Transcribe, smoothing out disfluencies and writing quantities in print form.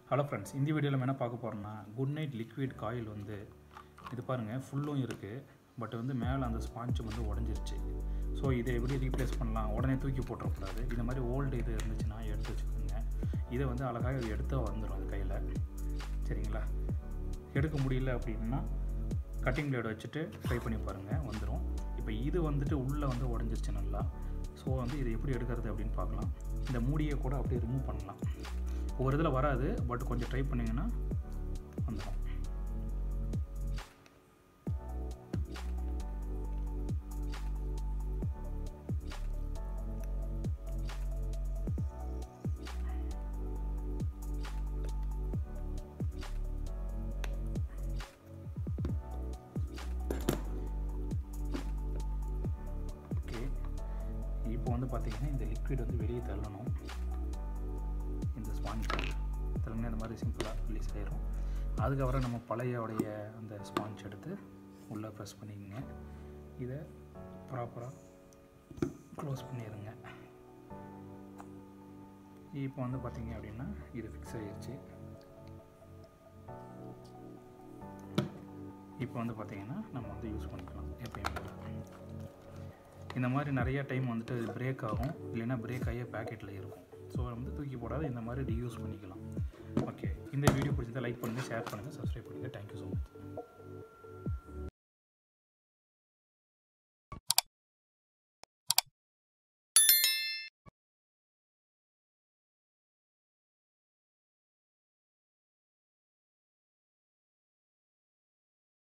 Hello friends, இந்த வீடியோவில் நம்ம என்ன பார்க்க போகிறோம்னா குட்நைட் லிக்விட் காயில் வந்து இது பாருங்கள் ஃபுல்லும் இருக்குது. பட் வந்து மேலே அந்த ஸ்பாஞ்சு வந்து உடஞ்சிருச்சு. ஸோ இதை எப்படி ரீப்ளேஸ் பண்ணலாம், உடனே தூக்கி போட்டுறக்கூடாது. இந்த மாதிரி ஓல்டு இது இருந்துச்சுன்னா எடுத்து வச்சுக்கோங்க. இதை வந்து அழகாக எடுத்தால் வந்துடும் அது கையில். சரிங்களா? எடுக்க முடியல அப்படின்னா கட்டிங் பிளேட் வச்சுட்டு ட்ரை பண்ணி பாருங்கள், வந்துடும். இப்போ இது வந்துட்டு உள்ளே வந்து உடஞ்சிருச்சு நல்லா. ஸோ வந்து இதை எப்படி எடுக்கிறது அப்படின்னு பார்க்கலாம். இந்த மூடியை கூட அப்படியே ரிமூவ் பண்ணலாம். ஒரு இதில் வராது, பட் கொஞ்சம் ட்ரை பண்ணிங்கன்னா வந்துடும். ஓகே, இப்போ வந்து பார்த்திங்கன்னா இந்த லிக்விட் வந்து வெளியே தள்ளணும். இந்த ஸ்பாஞ்ச் தள்ளினா இந்த மாதிரி சிம்பிளாக ரிலீஸ் ஆகிரும். அதுக்கப்புறம் நம்ம பழையோடைய அந்த ஸ்பாஞ்ச் எடுத்து உள்ளே ப்ரெஸ் பண்ணிக்கோங்க. இதை ப்ராப்பராக க்ளோஸ் பண்ணிடுங்க. இப்போ வந்து பார்த்திங்க அப்படின்னா இது ஃபிக்ஸ் ஆகிடுச்சு. இப்போ வந்து பார்த்திங்கன்னா நம்ம வந்து யூஸ் பண்ணிக்கலாம் எப்பயுமே. இந்த மாதிரி நிறைய டைம் வந்துட்டு பிரேக் ஆகும், இல்லைன்னா பிரேக் ஆகிய பேக்கெட்டில் இருக்கும். ஸோ வந்து தூக்கி போடாத இந்த மாதிரி ரீயூஸ் பண்ணிக்கலாம். ஓகே, இந்த வீடியோ பிடிச்சதை லைக் பண்ணுங்கள், ஷேர் பண்ணுங்கள், சப்ஸ்கிரைப் பண்ணுங்கள். Thank you so much.